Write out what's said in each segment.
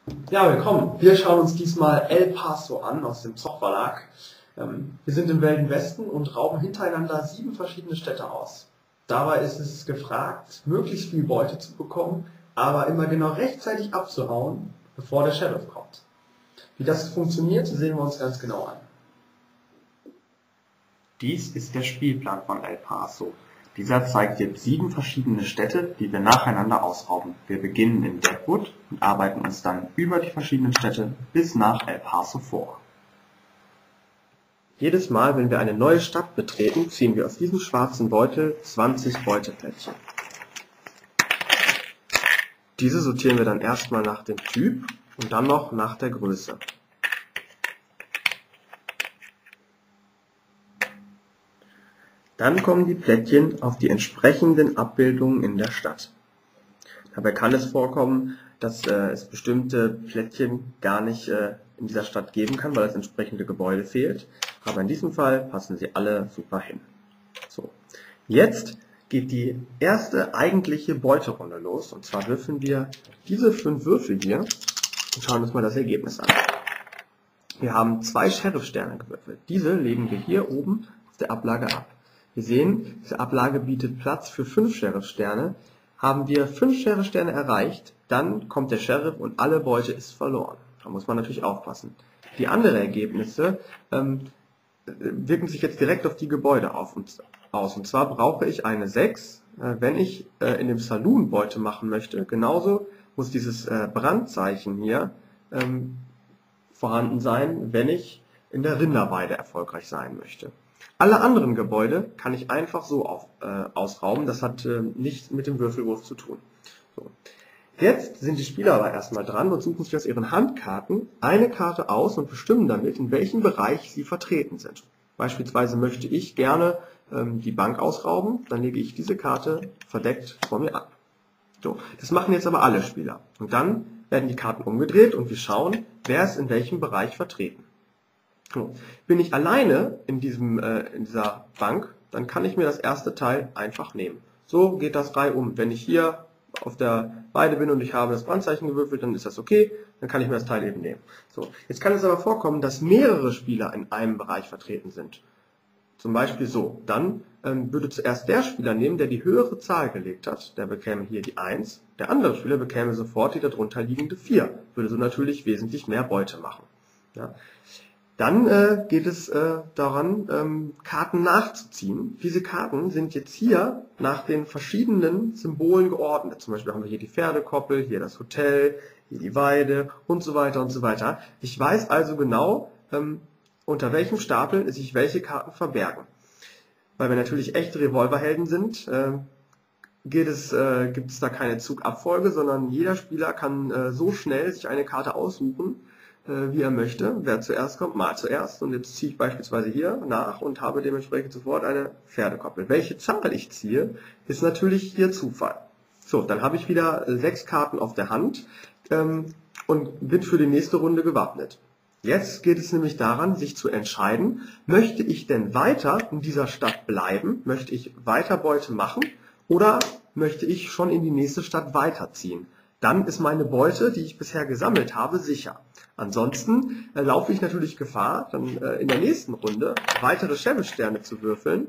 Ja, willkommen. Wir schauen uns diesmal El Paso an aus dem Zoch Verlag. Wir sind im Wilden Westen und rauben hintereinander 7 verschiedene Städte aus. Dabei ist es gefragt, möglichst viel Beute zu bekommen, aber immer genau rechtzeitig abzuhauen, bevor der Sheriff kommt. Wie das funktioniert, sehen wir uns ganz genau an. Dies ist der Spielplan von El Paso. Dieser zeigt dir 7 verschiedene Städte, die wir nacheinander ausrauben. Wir beginnen in Deadwood und arbeiten uns dann über die verschiedenen Städte bis nach El Paso vor. Jedes Mal, wenn wir eine neue Stadt betreten, ziehen wir aus diesem schwarzen Beutel 20 Beuteplättchen. Diese sortieren wir dann erstmal nach dem Typ und dann noch nach der Größe. Dann kommen die Plättchen auf die entsprechenden Abbildungen in der Stadt. Dabei kann es vorkommen, dass es bestimmte Plättchen gar nicht in dieser Stadt geben kann, weil das entsprechende Gebäude fehlt. Aber in diesem Fall passen sie alle super hin. So. Jetzt geht die erste eigentliche Beuterunde los. Und zwar würfeln wir diese 5 Würfel hier und schauen uns mal das Ergebnis an. Wir haben 2 Sheriff-Sterne gewürfelt. Diese legen wir hier oben auf der Ablage ab. Wir sehen, diese Ablage bietet Platz für 5 Sheriff-Sterne. Haben wir 5 Sheriff-Sterne erreicht, dann kommt der Sheriff und alle Beute ist verloren. Da muss man natürlich aufpassen. Die anderen Ergebnisse wirken sich jetzt direkt auf die Gebäude aus. Und zwar brauche ich eine 6, wenn ich in dem Saloon Beute machen möchte. Genauso muss dieses Brandzeichen hier vorhanden sein, wenn ich in der Rinderweide erfolgreich sein möchte. Alle anderen Gebäude kann ich einfach so ausrauben. Das hat nichts mit dem Würfelwurf zu tun. So. Jetzt sind die Spieler aber erstmal dran und suchen sich aus ihren Handkarten eine Karte aus und bestimmen damit, in welchem Bereich sie vertreten sind. Beispielsweise möchte ich gerne die Bank ausrauben, dann lege ich diese Karte verdeckt vor mir ab. So, das machen jetzt aber alle Spieler. Und dann werden die Karten umgedreht und wir schauen, wer ist in welchem Bereich vertreten. So. Bin ich alleine in dieser Bank, dann kann ich mir das erste Teil einfach nehmen. So geht das reihum. Wenn ich hier auf der Weide bin und ich habe das Brandzeichen gewürfelt, dann ist das okay, dann kann ich mir das Teil eben nehmen. So. Jetzt kann es aber vorkommen, dass mehrere Spieler in einem Bereich vertreten sind. Zum Beispiel so. Dann würde zuerst der Spieler nehmen, der die höhere Zahl gelegt hat, der bekäme hier die 1, der andere Spieler bekäme sofort die darunter liegende 4, würde so natürlich wesentlich mehr Beute machen. Ja. Dann geht es daran, Karten nachzuziehen. Diese Karten sind jetzt hier nach den verschiedenen Symbolen geordnet. Zum Beispiel haben wir hier die Pferdekoppel, hier das Hotel, hier die Weide und so weiter und so weiter. Ich weiß also genau, unter welchem Stapel sich welche Karten verbergen. Weil wir natürlich echte Revolverhelden sind, gibt es da keine Zugabfolge, sondern jeder Spieler kann so schnell sich eine Karte aussuchen, wie er möchte. Wer zuerst kommt, mal zuerst. Und jetzt ziehe ich beispielsweise hier nach und habe dementsprechend sofort eine Pferdekoppel. Welche Zahl ich ziehe, ist natürlich hier Zufall. So, dann habe ich wieder 6 Karten auf der Hand und bin für die nächste Runde gewappnet. Jetzt geht es nämlich daran, sich zu entscheiden, möchte ich denn weiter in dieser Stadt bleiben? Möchte ich weiter Beute machen? Oder möchte ich schon in die nächste Stadt weiterziehen? Dann ist meine Beute, die ich bisher gesammelt habe, sicher. Ansonsten laufe ich natürlich Gefahr, dann in der nächsten Runde weitere Sheriff-Sterne zu würfeln,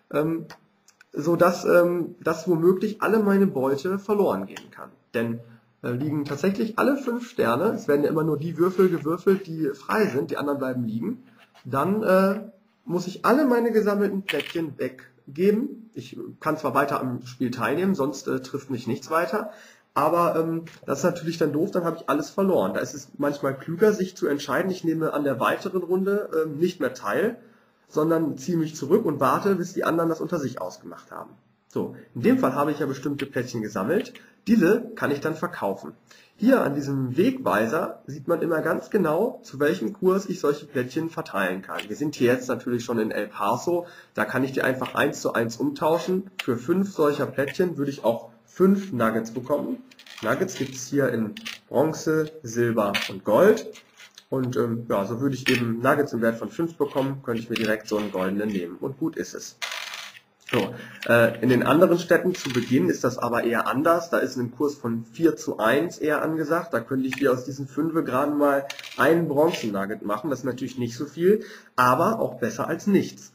sodass womöglich alle meine Beute verloren gehen kann. Denn liegen tatsächlich alle 5 Sterne, es werden ja immer nur die Würfel gewürfelt, die frei sind, die anderen bleiben liegen, dann muss ich alle meine gesammelten Plättchen weggeben. Ich kann zwar weiter am Spiel teilnehmen, sonst trifft mich nichts weiter. Aber das ist natürlich dann doof, dann habe ich alles verloren. Da ist es manchmal klüger, sich zu entscheiden, ich nehme an der weiteren Runde nicht mehr teil, sondern ziehe mich zurück und warte, bis die anderen das unter sich ausgemacht haben. So, in dem Fall habe ich ja bestimmte Plättchen gesammelt. Diese kann ich dann verkaufen. Hier an diesem Wegweiser sieht man immer ganz genau, zu welchem Kurs ich solche Plättchen verteilen kann. Wir sind hier jetzt natürlich schon in El Paso, da kann ich die einfach 1:1 umtauschen. Für 5 solcher Plättchen würde ich auch 5 Nuggets bekommen. Nuggets gibt es hier in Bronze, Silber und Gold. Und ja, so würde ich eben Nuggets im Wert von 5 bekommen, könnte ich mir direkt so einen goldenen nehmen. Und gut ist es. So, in den anderen Städten zu Beginn ist das aber eher anders. Da ist ein Kurs von 4:1 eher angesagt. Da könnte ich dir aus diesen 5 gerade mal einen Bronzennugget machen. Das ist natürlich nicht so viel, aber auch besser als nichts.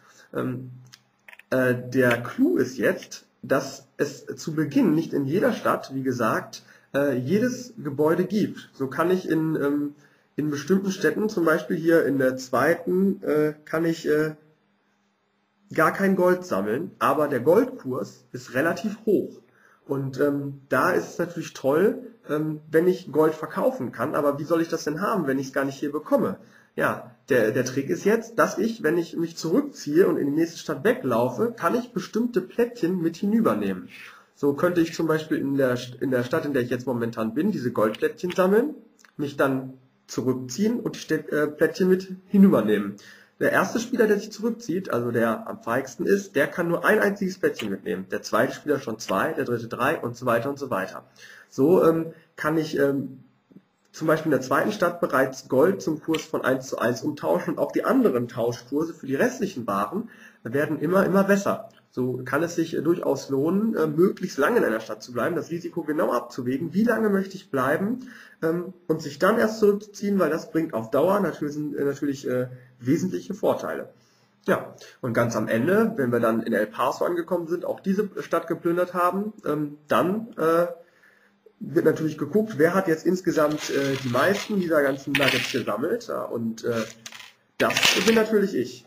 Der Clou ist jetzt, dass es zu Beginn nicht in jeder Stadt, wie gesagt, jedes Gebäude gibt. So kann ich in bestimmten Städten, zum Beispiel hier in der zweiten, kann ich gar kein Gold sammeln, aber der Goldkurs ist relativ hoch. Und da ist es natürlich toll, wenn ich Gold verkaufen kann, aber wie soll ich das denn haben, wenn ich es gar nicht hier bekomme? Ja, der Trick ist jetzt, dass ich, wenn ich mich zurückziehe und in die nächste Stadt weglaufe, kann ich bestimmte Plättchen mit hinübernehmen. So könnte ich zum Beispiel in der Stadt, in der ich jetzt momentan bin, diese Goldplättchen sammeln, mich dann zurückziehen und die Plättchen mit hinübernehmen. Der erste Spieler, der sich zurückzieht, also der am feigsten ist, der kann nur ein einziges Plättchen mitnehmen. Der zweite Spieler schon 2, der dritte 3 und so weiter und so weiter. So kann ich zum Beispiel in der zweiten Stadt bereits Gold zum Kurs von 1:1 umtauschen und auch die anderen Tauschkurse für die restlichen Waren werden immer besser. So kann es sich durchaus lohnen, möglichst lange in einer Stadt zu bleiben, das Risiko genau abzuwägen, wie lange möchte ich bleiben und sich dann erst zurückzuziehen, weil das bringt auf Dauer natürlich wesentliche Vorteile. Ja, und ganz am Ende, wenn wir dann in El Paso angekommen sind, auch diese Stadt geplündert haben, dann wird natürlich geguckt, wer hat jetzt insgesamt die meisten dieser ganzen Nuggets gesammelt. Ja, und das bin natürlich ich.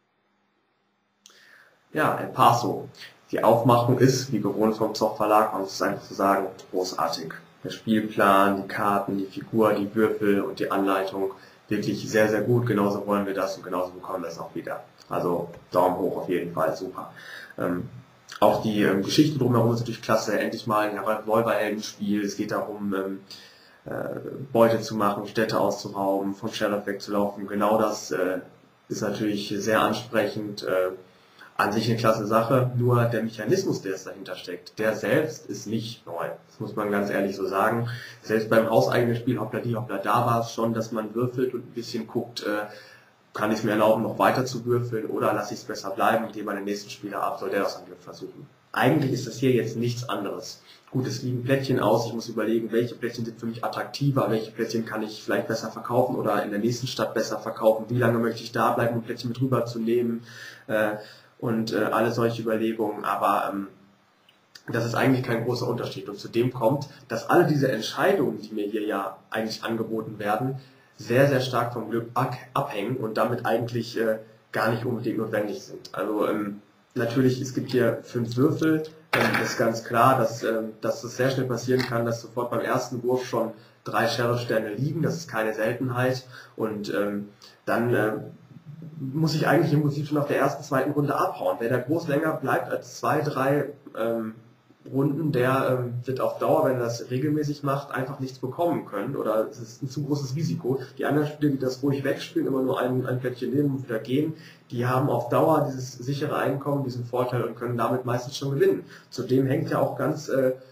Ja, El Paso. Die Aufmachung ist, wie gewohnt vom Zoch-Verlag, man muss es einfach so sagen, großartig. Der Spielplan, die Karten, die Figur, die Würfel und die Anleitung wirklich sehr, sehr gut. Genauso wollen wir das und genauso bekommen wir es auch wieder. Also Daumen hoch auf jeden Fall, super. Auch die Geschichte drumherum ist natürlich klasse. Endlich mal ein Revolverheldenspiel. Es geht darum, Beute zu machen, Städte auszurauben, von Sheriff wegzulaufen. Genau das ist natürlich sehr ansprechend. An sich eine klasse Sache, nur der Mechanismus, der es dahinter steckt, der selbst ist nicht neu. Das muss man ganz ehrlich so sagen. Selbst beim hauseigenen Spiel Hoppla die Hoppla da war es schon, dass man würfelt und ein bisschen guckt, kann ich es mir erlauben, noch weiter zu würfeln oder lasse ich es besser bleiben und gebe an den nächsten Spieler ab, soll der das Angriff versuchen. Eigentlich ist das hier jetzt nichts anderes. Gut, es liegen Plättchen aus, ich muss überlegen, welche Plättchen sind für mich attraktiver, welche Plättchen kann ich vielleicht besser verkaufen oder in der nächsten Stadt besser verkaufen, wie lange möchte ich da bleiben, um Plättchen mit rüberzunehmen, und alle solche Überlegungen, aber das ist eigentlich kein großer Unterschied. Und zudem kommt, dass alle diese Entscheidungen, die mir hier ja eigentlich angeboten werden, sehr, sehr stark vom Glück abhängen und damit eigentlich gar nicht unbedingt notwendig sind. Also natürlich, es gibt hier 5 Würfel, ist ganz klar, dass es sehr schnell passieren kann, dass sofort beim ersten Wurf schon 3 Sheriff-Sterne liegen, das ist keine Seltenheit und dann muss ich eigentlich im Prinzip schon auf der ersten, zweiten Runde abhauen. Wer da groß länger bleibt als 2, 3 Runden, der wird auf Dauer, wenn er das regelmäßig macht, einfach nichts bekommen können oder es ist ein zu großes Risiko. Die anderen Spieler, die das ruhig wegspielen, immer nur ein Plättchen nehmen und wieder gehen, die haben auf Dauer dieses sichere Einkommen, diesen Vorteil und können damit meistens schon gewinnen. Zudem hängt ja auch ganz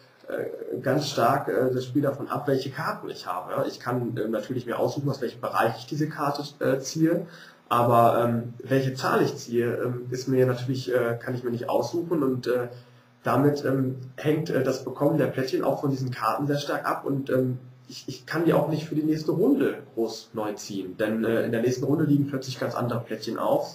stark das Spiel davon ab, welche Karten ich habe. Ich kann natürlich mir aussuchen, aus welchem Bereich ich diese Karte ziehe. Aber welche Zahl ich ziehe, ist mir natürlich, kann ich mir nicht aussuchen und damit hängt das Bekommen der Plättchen auch von diesen Karten sehr stark ab und ich kann die auch nicht für die nächste Runde groß neu ziehen, denn in der nächsten Runde liegen plötzlich ganz andere Plättchen auf.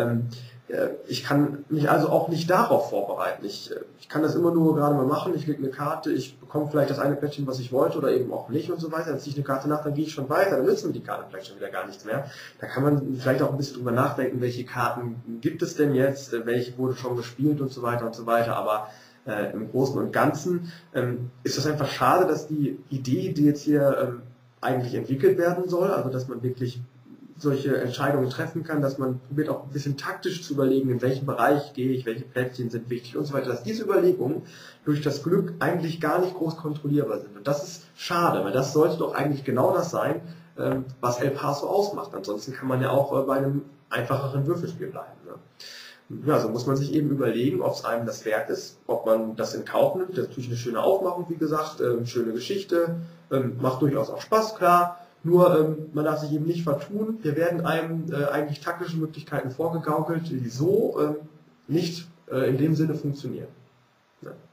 Ich kann mich also auch nicht darauf vorbereiten. Ich kann das immer nur gerade mal machen, ich lege eine Karte, ich bekomme vielleicht das eine Plättchen, was ich wollte oder eben auch nicht und so weiter. Dann ziehe ich eine Karte nach, dann gehe ich schon weiter, dann nützen mir die Karten vielleicht schon wieder gar nichts mehr. Da kann man vielleicht auch ein bisschen drüber nachdenken, welche Karten gibt es denn jetzt, welche wurde schon gespielt und so weiter und so weiter. Aber im Großen und Ganzen ist das einfach schade, dass die Idee, die jetzt hier eigentlich entwickelt werden soll, also dass man wirklich solche Entscheidungen treffen kann, dass man probiert auch ein bisschen taktisch zu überlegen, in welchem Bereich gehe ich, welche Plättchen sind wichtig und so weiter, dass diese Überlegungen durch das Glück eigentlich gar nicht groß kontrollierbar sind. Und das ist schade, weil das sollte doch eigentlich genau das sein, was El Paso ausmacht. Ansonsten kann man ja auch bei einem einfacheren Würfelspiel bleiben. Ne? Ja, so muss man sich eben überlegen, ob es einem das wert ist, ob man das in Kauf nimmt. Das ist natürlich eine schöne Aufmachung, wie gesagt, schöne Geschichte, macht durchaus auch Spaß, klar. Nur man darf sich eben nicht vertun. Hier werden einem eigentlich taktische Möglichkeiten vorgegaukelt, die so nicht in dem Sinne funktionieren. Ja.